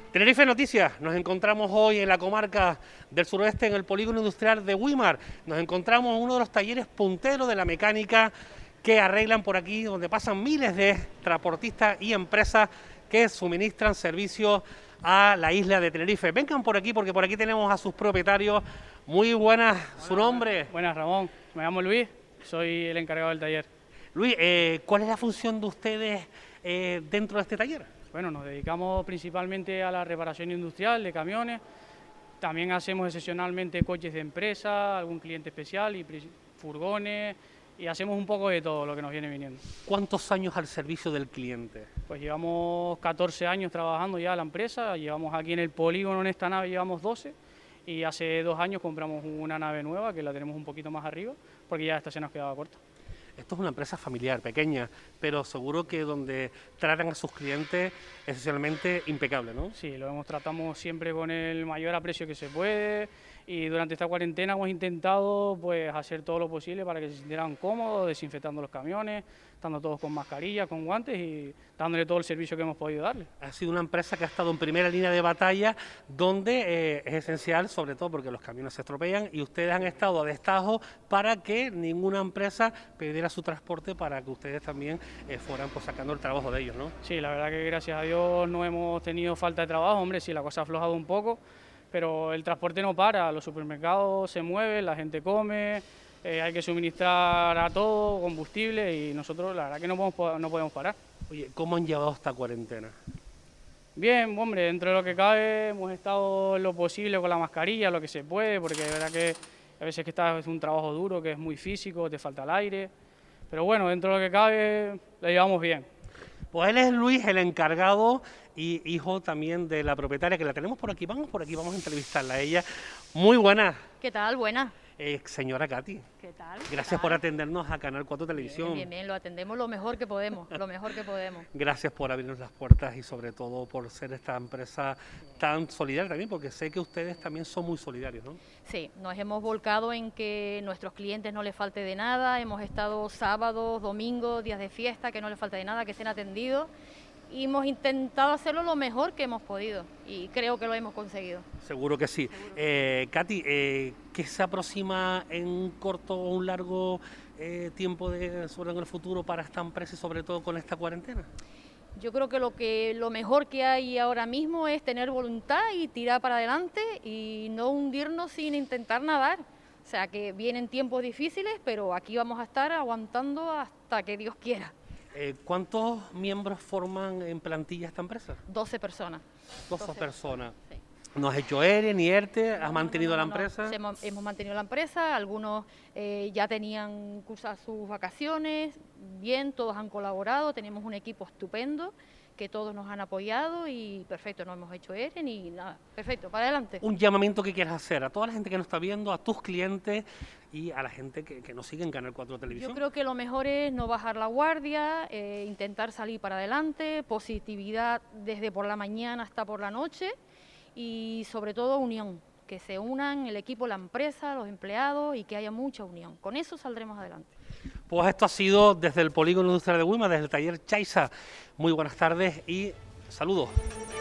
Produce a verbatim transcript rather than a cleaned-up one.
Tenerife Noticias, nos encontramos hoy en la comarca del suroeste, en el polígono industrial de Güímar. Nos encontramos en uno de los talleres punteros de la mecánica que arreglan por aquí, donde pasan miles de transportistas y empresas que suministran servicios a la isla de Tenerife. Vengan por aquí, porque por aquí tenemos a sus propietarios. Muy buenas, ¿su nombre? Buenas, Ramón. Me llamo Luis, soy el encargado del taller. Luis, eh, ¿cuál es la función de ustedes eh, dentro de este taller? Bueno, nos dedicamos principalmente a la reparación industrial de camiones. También hacemos excepcionalmente coches de empresa, algún cliente especial y furgones, y hacemos un poco de todo lo que nos viene viniendo. ¿Cuántos años al servicio del cliente? Pues llevamos catorce años trabajando ya en la empresa, llevamos aquí en el polígono, en esta nave llevamos doce, y hace dos años compramos una nave nueva que la tenemos un poquito más arriba, porque ya esta se nos quedaba corta. Esto es una empresa familiar, pequeña, pero seguro que donde tratan a sus clientes esencialmente impecable, ¿no? Sí, lo hemos tratamos siempre con el mayor aprecio que se puede, y durante esta cuarentena hemos intentado pues hacer todo lo posible para que se sintieran cómodos, desinfectando los camiones, estando todos con mascarilla, con guantes y dándole todo el servicio que hemos podido darle. Ha sido una empresa que ha estado en primera línea de batalla, donde eh, es esencial, sobre todo porque los camiones se estropean, y ustedes han estado a destajo para que ninguna empresa perdiera su transporte, para que ustedes también eh, fueran pues, sacando el trabajo de ellos, ¿no? Sí, la verdad que gracias a Dios no hemos tenido falta de trabajo, hombre, sí, la cosa ha aflojado un poco, pero el transporte no para, los supermercados se mueven, la gente come, eh, hay que suministrar a todo combustible y nosotros la verdad que no podemos, no podemos parar. Oye, ¿cómo han llevado esta cuarentena? Bien, hombre, dentro de lo que cabe hemos estado lo posible con la mascarilla, lo que se puede, porque de verdad que a veces que estás es un trabajo duro, que es muy físico, te falta el aire, pero bueno, dentro de lo que cabe lo llevamos bien. Pues él es Luis, el encargado y hijo también de la propietaria, que la tenemos por aquí. Vamos por aquí, vamos a entrevistarla a ella. Muy buena. ¿Qué tal? Buena. Eh, señora Katy. ¿Qué tal? Gracias ¿Qué tal? por atendernos a Canal cuatro Televisión. Bien, bien, bien, lo atendemos lo mejor que podemos, lo mejor que podemos. Gracias por abrirnos las puertas y sobre todo por ser esta empresa tan solidaria también, porque sé que ustedes también son muy solidarios, ¿no? Sí, nos hemos volcado en que nuestros clientes no les falte de nada, hemos estado sábados, domingos, días de fiesta, que no les falte de nada, que estén atendidos. Y hemos intentado hacerlo lo mejor que hemos podido y creo que lo hemos conseguido. Seguro que sí. Seguro. Eh, Katy, eh, ¿qué se aproxima en un corto o un largo eh, tiempo de, sobre en el futuro para esta empresa y sobre todo con esta cuarentena? Yo creo que lo, que lo mejor que hay ahora mismo es tener voluntad y tirar para adelante y no hundirnos sin intentar nadar. O sea que vienen tiempos difíciles, pero aquí vamos a estar aguantando hasta que Dios quiera. Eh, ¿Cuántos miembros forman en plantilla esta empresa? doce personas. doce personas. Sí. ¿No has hecho E R E ni E R T E? ¿Has No, mantenido no, no, la no, empresa? no. Hemos, hemos mantenido la empresa, algunos eh, ya tenían cursadas sus vacaciones, bien, todos han colaborado, tenemos un equipo estupendo, que todos nos han apoyado y perfecto, no hemos hecho E R E ni nada, perfecto, para adelante. Un llamamiento que quieras hacer a toda la gente que nos está viendo, a tus clientes y a la gente que, que nos sigue en Canal cuatro Televisión. Yo creo que lo mejor es no bajar la guardia, eh, intentar salir para adelante, positividad desde por la mañana hasta por la noche y sobre todo unión, que se unan el equipo, la empresa, los empleados y que haya mucha unión. Con eso saldremos adelante. Pues esto ha sido desde el polígono industrial de Güímar, desde el taller Chaisa. Muy buenas tardes y saludos.